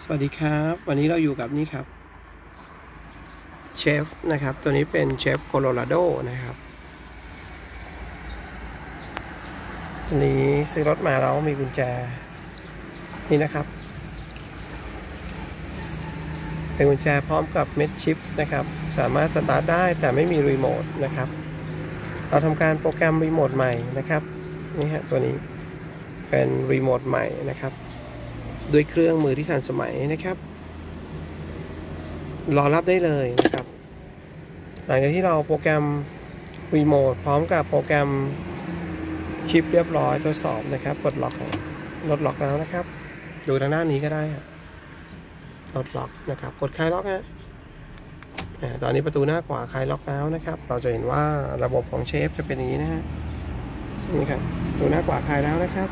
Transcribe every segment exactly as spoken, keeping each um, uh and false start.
สวัสดีครับวันนี้เราอยู่กับนี่ครับเชฟนะครับตัวนี้เป็นเชฟโคโลราโดนะครับตัวนี้ซื้อรถมาแล้วมีกุญแจนี่นะครับเป็นกุญแจพร้อมกับเม็ดชิปนะครับสามารถสตาร์ทได้แต่ไม่มีรีโมทนะครับเราทำการโปรแกรมรีโมทใหม่นะครับนี่ฮะตัวนี้เป็นรีโมทใหม่นะครับด้วยเครื่องมือที่ทันสมัยนะครับรอรับได้เลยนะครับหลังจากที่เราโปรแกรมรีโมทพร้อมกับโปรแกรมชิปเรียบร้อยทดสอบนะครับกดล็อกรถล็อกแล้วนะครับดูทางด้านนี้ก็ได้รถล็อกนะครับกดคลายล็อกฮะตอนนี้ประตูหน้าขวาคลายล็อกแล้วนะครับเราจะเห็นว่าระบบของเชฟจะเป็นอย่างนี้นะฮะนี่ครับประตูหน้าขวาคลายแล้วนะครับ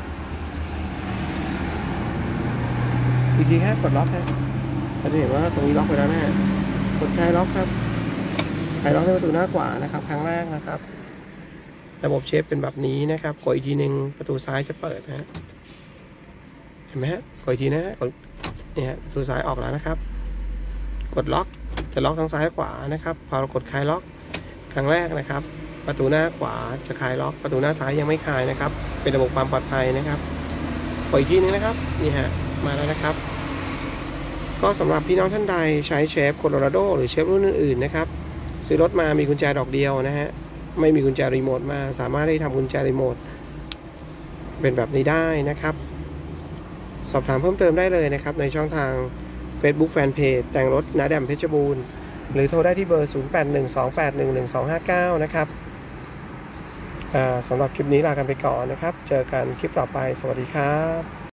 อีกทีครับกดล็อกฮะเราจะเห็นว่าตรงนี้ล็อกไปแล้วนะฮะกดคลายล็อกครับคลายล็อกในประตูหน้าขวานะครับครั้งแรกนะครับระบบเชฟเป็นแบบนี้นะครับกดอีกทีหนึ่งประตูซ้ายจะเปิดนะฮะเห็นไหมฮะกดอีกทีนะฮะกดนี่ฮะประตูซ้ายออกแล้วนะครับกดล็อกจะล็อกทั้งซ้ายขวานะครับพอเรากดคลายล็อกครั้งแรกนะครับประตูหน้าขวาจะคลายล็อกประตูหน้าซ้ายยังไม่คลายนะครับเป็นระบบความปลอดภัยนะครับกดอีกทีนึงนะครับนี่ฮะมาแล้วนะครับก็สำหรับพี่น้องท่านใดใช้เชฟโคโลราโดหรือเชฟรุ่นอื่นๆนะครับซื้อรถมามีกุญแจดอกเดียวนะฮะไม่มีกุญแจรีโมทมาสามารถได้ทำกุญแจรีโมทเป็นแบบนี้ได้นะครับสอบถามเพิ่มเติมได้เลยนะครับในช่องทาง Facebook Fanpage แต่งรถนาแดมเพชรบูรณ์หรือโทรได้ที่เบอร์ ศูนย์ แปด หนึ่ง สอง แปด หนึ่ง หนึ่ง สอง ห้า เก้า นะครับสำหรับคลิปนี้ลากันไปก่อนนะครับเจอกันคลิปต่อไปสวัสดีครับ